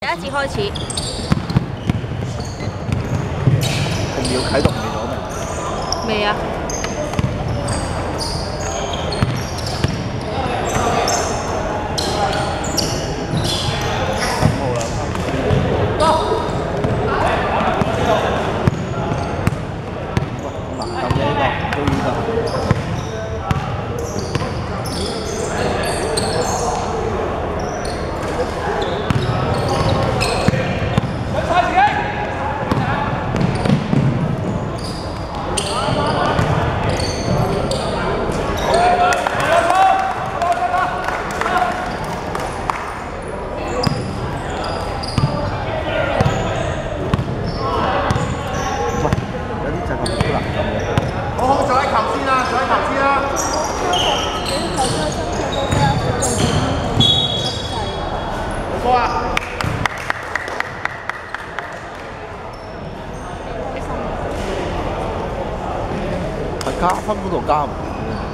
第一次開始。 定要啟動未咗未？ 未啊。加分嗰度加唔到。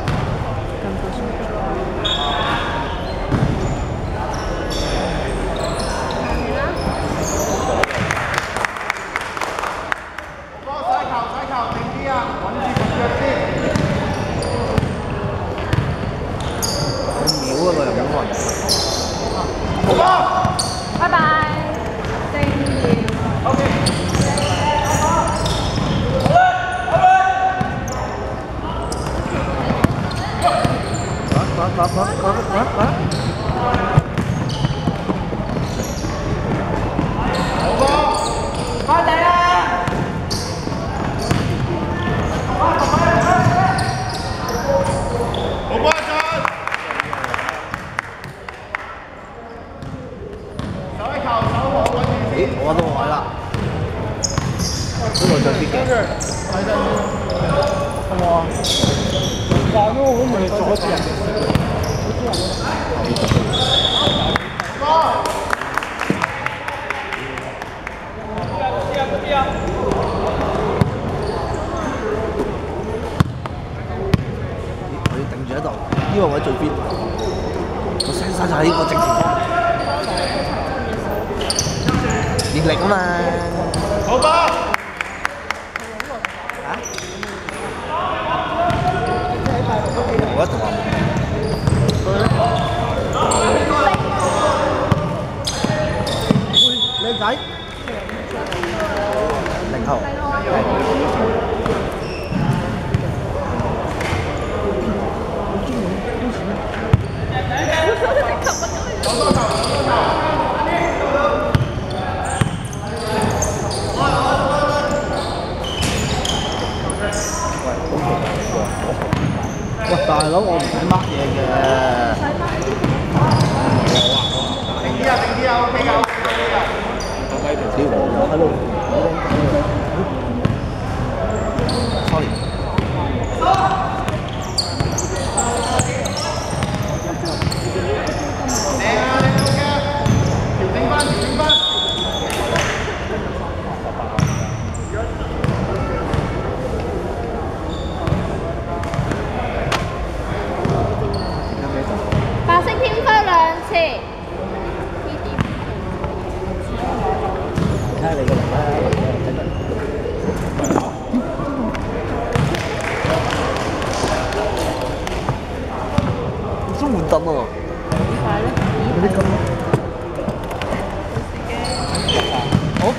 秒嗰個又冇運。 拜拜。Thank you。OK。 快！好波，快啲啦！好波進！手一球，手好穩住先。咦，我揾到個位啦！呢個最啲嘅。睇真啲，好唔好啊？話咯，我咪阻住人。佢定住喺度，呢個位最邊，個聲沙就喺呢個正前方，熱力啊嘛。好吧。我一同話靚仔0號喂，大佬，我唔使乜嘢嘅。定啲啊，OK 㗎。屌我喺度。sorry。靚啊，你 OK 啊？調整翻。 白色偏區2次。 睇下你個人啦，中換燈啊！ 點解咧？ 嗰啲咁。好。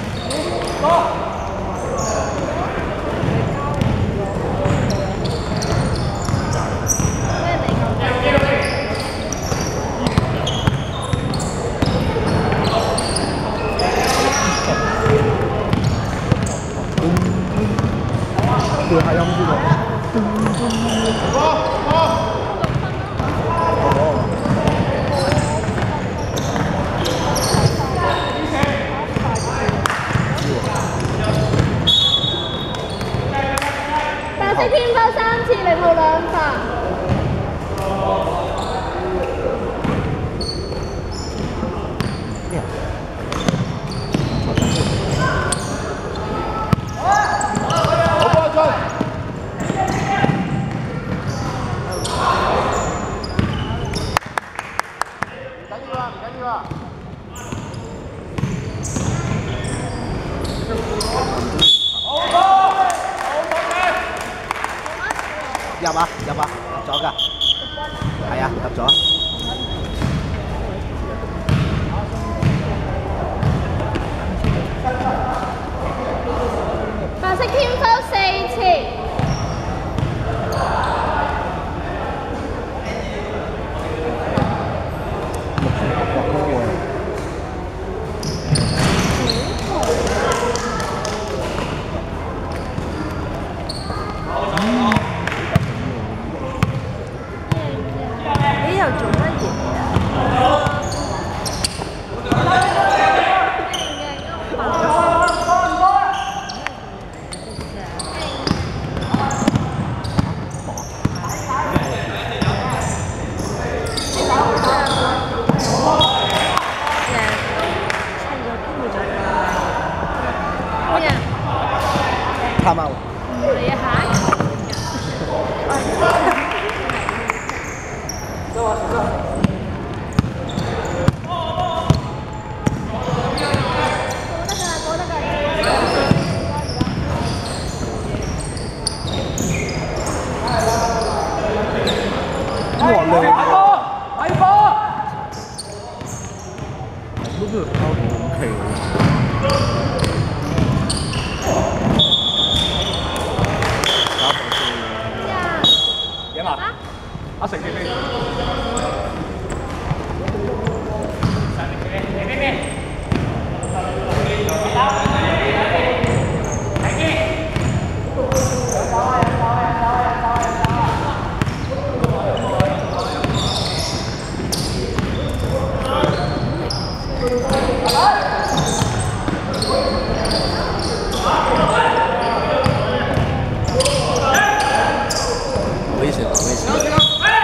調下音先喎。 白色偏鋒3次，0號2發。 怕嘛？ 你下。 走啊，走啊！哇，靚！睇波！呢個拋好奇喎。點啊？阿成幾飛？危险，危险！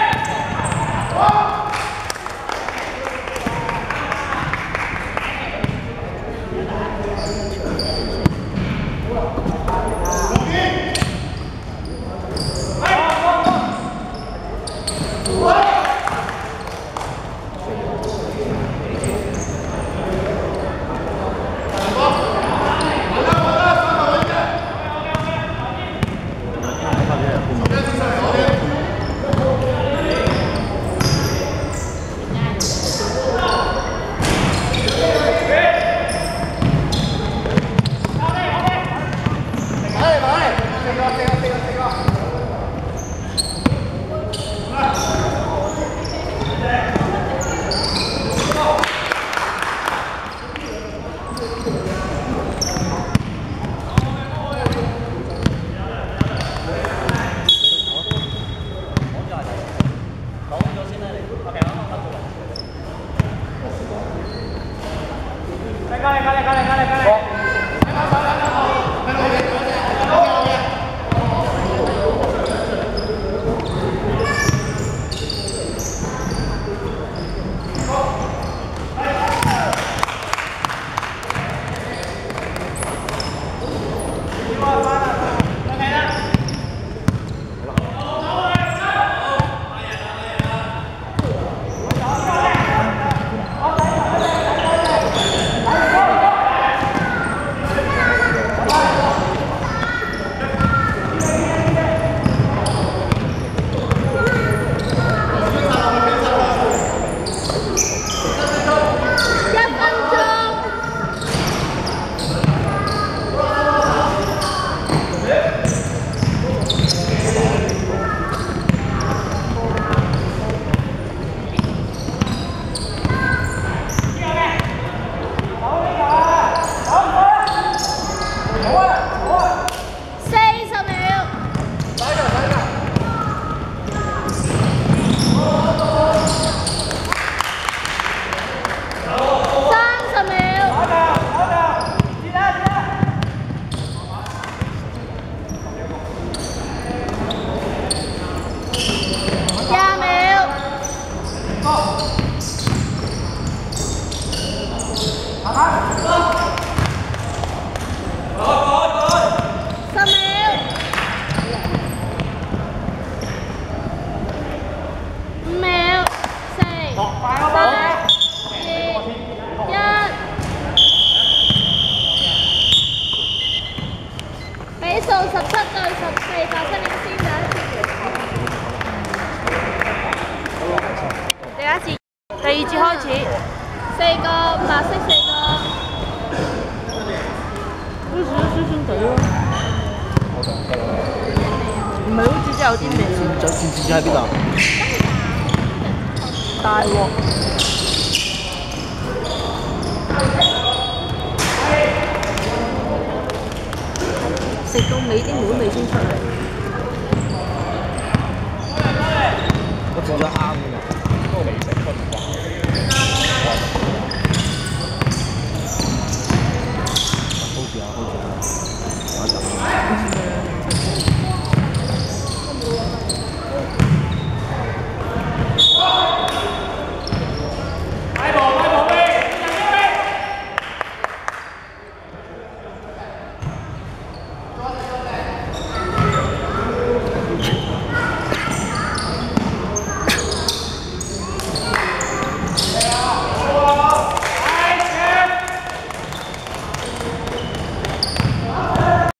第二節開始，4個白色4個。好似都酸酸地咯。唔係好似真係有啲味。箭喺邊度？大鑊！食到尾啲妹味先出嚟。 我做得啱嘅。